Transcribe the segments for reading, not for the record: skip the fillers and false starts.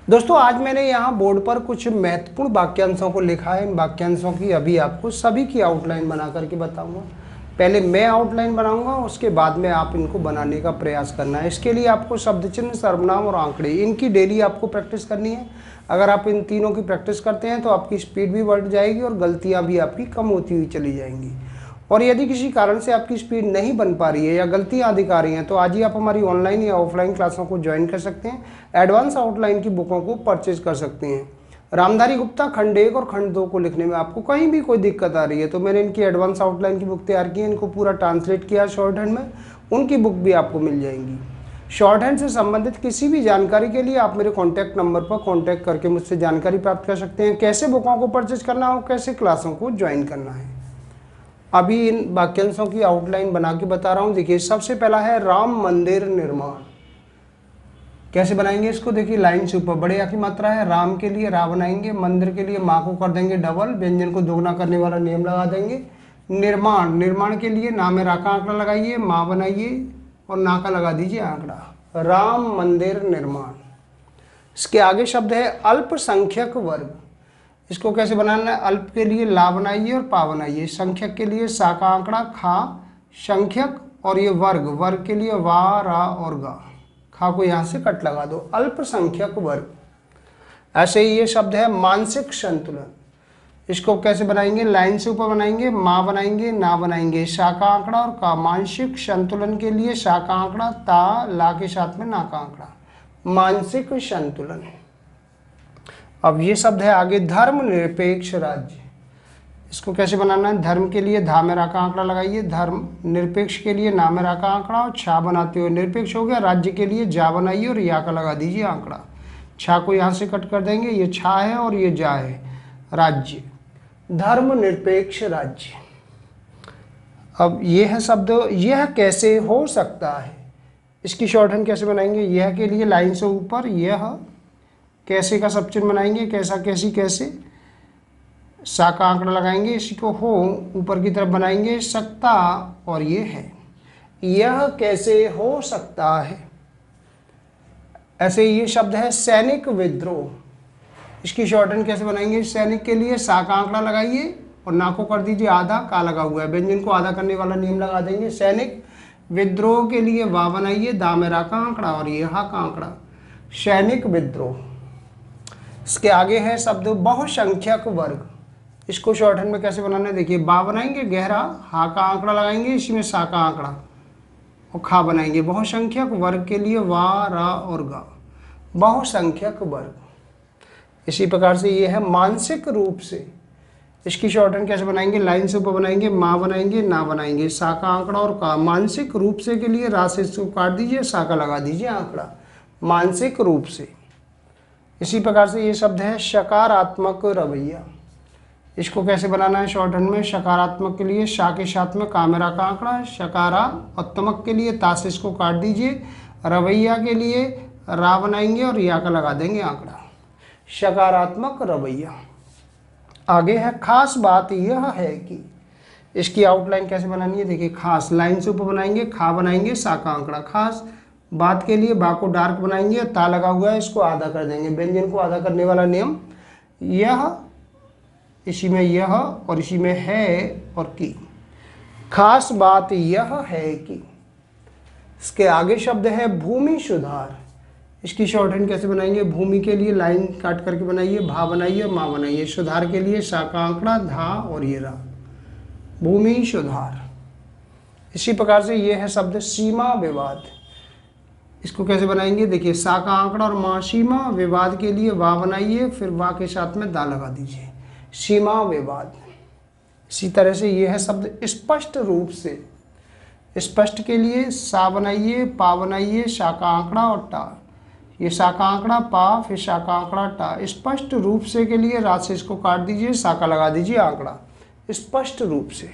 दोस्तों आज मैंने यहाँ बोर्ड पर कुछ महत्वपूर्ण वाक्यांशों को लिखा है। इन वाक्यांशों की अभी आपको सभी की आउटलाइन बना करके बताऊंगा। पहले मैं आउटलाइन बनाऊंगा, उसके बाद में आप इनको बनाने का प्रयास करना है। इसके लिए आपको शब्द चिन्ह, सर्वनाम और आंकड़े, इनकी डेली आपको प्रैक्टिस करनी है। अगर आप इन तीनों की प्रैक्टिस करते हैं तो आपकी स्पीड भी बढ़ जाएगी और गलतियाँ भी आपकी कम होती हुई चली जाएंगी। और यदि किसी कारण से आपकी स्पीड नहीं बन पा रही है या गलतियां अधिक आ रही हैं तो आज ही आप हमारी ऑनलाइन या ऑफलाइन क्लासों को ज्वाइन कर सकते हैं। एडवांस आउटलाइन की बुकों को परचेज कर सकते हैं। रामधारी गुप्ता खंड 1 और खंड 2 को लिखने में आपको कहीं भी कोई दिक्कत आ रही है तो मैंने इनकी एडवांस आउटलाइन की बुक तैयार की है। इनको पूरा ट्रांसलेट किया शॉर्ट हैंड में, उनकी बुक भी आपको मिल जाएंगी। शॉर्ट हैंड से संबंधित किसी भी जानकारी के लिए आप मेरे कॉन्टैक्ट नंबर पर कॉन्टैक्ट करके मुझसे जानकारी प्राप्त कर सकते हैं। कैसे बुकों को परचेज करना हो, कैसे क्लासों को ज्वाइन करना है, अभी इन वाक्यांशों की आउटलाइन बना के बता रहा हूँ। देखिए सबसे पहला है राम मंदिर निर्माण। कैसे बनाएंगे इसको, देखिए लाइन से ऊपर बड़े आ की मात्रा है, राम के लिए रा बनाएंगे, मंदिर के लिए माँ को कर देंगे डबल, व्यंजन को दोगुना करने वाला नियम लगा देंगे। निर्माण, निर्माण के लिए ना में रा का आंकड़ा लगाइए, माँ बनाइए और ना का लगा दीजिए आंकड़ा। राम मंदिर निर्माण। इसके आगे शब्द है अल्पसंख्यक वर्ग। इसको कैसे बनाना है, अल्प के लिए ला बनाइए और पा बनाइए, संख्यक के लिए सा का आंकड़ा खा, संख्यक और ये वर्ग, वर्ग के लिए वा रा और गा, खा को यहाँ से कट लगा दो, अल्पसंख्यक वर्ग। ऐसे ही ये शब्द है मानसिक संतुलन। इसको कैसे बनाएंगे, लाइन से ऊपर बनाएंगे, माँ बनाएंगे, ना बनाएंगे, सा का आंकड़ा और का, मानसिक संतुलन के लिए सा का आंकड़ा, ता ला के साथ में ना का आंकड़ा, मानसिक संतुलन। अब ये शब्द है आगे धर्मनिरपेक्ष राज्य। इसको कैसे बनाना है, धर्म के लिए धा में रा का आंकड़ा लगाइए, धर्म, निरपेक्ष के लिए ना में रा का आंकड़ा और छा बनाते हुए निरपेक्ष हो गया। राज्य के लिए जा बनाइए और या का लगा दीजिए आंकड़ा, छा को यहाँ से कट कर देंगे, ये छा है और ये जा है, राज्य, धर्मनिरपेक्ष राज्य। अब यह है शब्द, यह कैसे हो सकता है, इसकी शॉर्ट हैंड कैसे बनाएंगे, यह के लिए लाइन से ऊपर यह, कैसे का सब चिन्ह बनाएंगे, कैसा कैसी कैसे, सा का आंकड़ा लगाएंगे, इसी को हो ऊपर की तरफ बनाएंगे, सकता और ये है, यह कैसे हो सकता है। ऐसे ये शब्द है सैनिक विद्रोह। इसकी शॉर्ट हैंड कैसे बनाएंगे, सैनिक के लिए सा का आंकड़ा लगाइए और ना को कर दीजिए आधा, का लगा हुआ है, व्यंजन को आधा करने वाला नियम लगा देंगे, सैनिक। विद्रोह के लिए वा बनाइए, दा में रा का आंकड़ा और ये हा का आंकड़ा, सैनिक विद्रोह। इसके आगे है शब्द बहुसंख्यक वर्ग। इसको शॉर्ट हैंड में कैसे बनाना है, देखिए बा बनाएंगे गहरा, हा का आंकड़ा लगाएंगे, इसी में सा का आंकड़ा और खा बनाएंगे, बहुसंख्यक वर्ग के लिए वा रा और गा, बहुसंख्यक वर्ग। इसी प्रकार से ये है मानसिक रूप से। इसकी शॉर्ट हैंड कैसे बनाएंगे, लाइन से ऊपर बनाएंगे, माँ बनाएंगे, ना बनाएंगे, सा का आंकड़ा और का, मानसिक रूप से के लिए रा से इसको काट दीजिए, सा का लगा दीजिए आंकड़ा, मानसिक रूप से। इसी प्रकार से ये शब्द है सकारात्मक रवैया। इसको कैसे बनाना है शॉर्ट हैंड में, सकारात्मक के लिए शा के साथ में कामेरा का आंकड़ा, शकारा, और तमक के लिए ता से इसको काट दीजिए, रवैया के लिए रा बनाएंगे और या का लगा देंगे आंकड़ा, सकारात्मक रवैया। आगे है खास बात यह है कि। इसकी आउटलाइन कैसे बनानी है, देखिए खास, लाइन से ऊपर बनाएंगे, खा बनाएंगे, सा का आंकड़ा, खास बात के लिए बा को डार्क बनाएंगे, ता लगा हुआ है, इसको आधा कर देंगे, व्यंजन को आधा करने वाला नियम, यह, इसी में यह और इसी में है और की, खास बात यह है कि। इसके आगे शब्द है भूमि सुधार। इसकी शॉर्ट हैंड कैसे बनाएंगे, भूमि के लिए लाइन काट करके बनाइए, भा बनाइए, माँ बनाइए, सुधार के लिए सा का आंकड़ा, धा और ये रा, भूमि सुधार। इसी प्रकार से ये है शब्द सीमा विवाद। इसको कैसे बनाएंगे, देखिए सा का आंकड़ा और माँ, सीमा, विवाद के लिए वा बनाइए, फिर वा के साथ में दा लगा दीजिए, सीमा विवाद। इसी तरह से यह है शब्द स्पष्ट रूप से। स्पष्ट के लिए सा बनाइए, पा बनाइए, सा का आंकड़ा और टा, ये सा का आंकड़ा पा, फिर सा का आंकड़ा टा, स्पष्ट रूप से के लिए रा से इसको काट दीजिए, सा का लगा दीजिए आंकड़ा, स्पष्ट रूप से।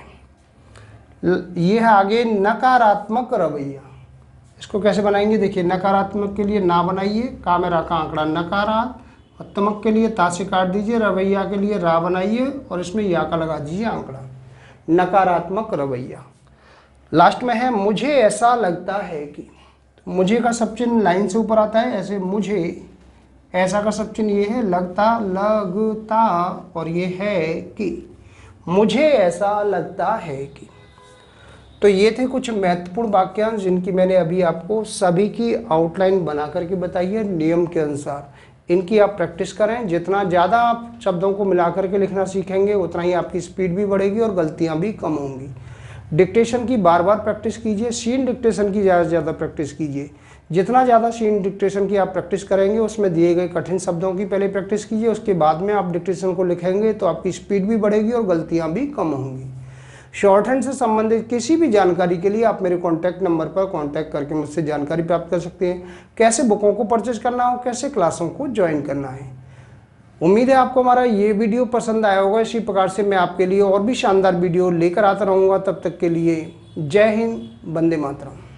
यह है आगे नकारात्मक रवैया। इसको कैसे बनाएंगे, देखिए नकारात्मक के लिए ना बनाइए, का में रा का आंकड़ा, नकारा, और तमक के लिए ता से काट दीजिए, रवैया के लिए रा बनाइए और इसमें या का लगा दीजिए आंकड़ा, नकारात्मक रवैया। लास्ट में है मुझे ऐसा लगता है कि। मुझे का सब चिन्ह लाइन से ऊपर आता है, ऐसे मुझे ऐसा का सब चिन्ह ये है लगता, लगता, और ये है कि, मुझे ऐसा लगता है कि। तो ये थे कुछ महत्वपूर्ण वाक्यांश जिनकी मैंने अभी आपको सभी की आउटलाइन बना करके बताई है नियम के अनुसार। इनकी आप प्रैक्टिस करें। जितना ज़्यादा आप शब्दों को मिला करके लिखना सीखेंगे उतना ही आपकी स्पीड भी बढ़ेगी और गलतियाँ भी कम होंगी। डिक्टेशन की बार बार प्रैक्टिस कीजिए। सीन डिक्टेशन की ज़्यादा से ज़्यादा प्रैक्टिस कीजिए। जितना ज़्यादा सीन डिक्टेशन की आप प्रैक्टिस करेंगे उसमें दिए गए कठिन शब्दों की पहले प्रैक्टिस कीजिए, उसके बाद में आप डिक्टेशन को लिखेंगे तो आपकी स्पीड भी बढ़ेगी और गलतियाँ भी कम होंगी। शॉर्ट हैंड से संबंधित किसी भी जानकारी के लिए आप मेरे कॉन्टैक्ट नंबर पर कॉन्टैक्ट करके मुझसे जानकारी प्राप्त कर सकते हैं। कैसे बुकों को परचेज करना हो, कैसे क्लासों को ज्वाइन करना है। उम्मीद है आपको हमारा ये वीडियो पसंद आया होगा। इसी प्रकार से मैं आपके लिए और भी शानदार वीडियो लेकर आता रहूँगा। तब तक के लिए जय हिंद, वंदे मातरम।